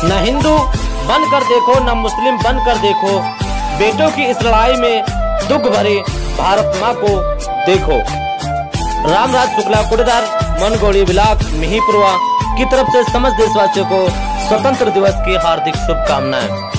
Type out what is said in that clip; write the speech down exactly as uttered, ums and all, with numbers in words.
न हिंदू बनकर देखो न मुस्लिम बनकर देखो, बेटों की इस लड़ाई में दुख भरे भारत माँ को देखो। रामराज शुक्ला कुटेदार मनगोड़ी ब्लॉक मिहीपुरवा की तरफ से समस्त देशवासियों को स्वतंत्र दिवस की हार्दिक शुभकामनाएं।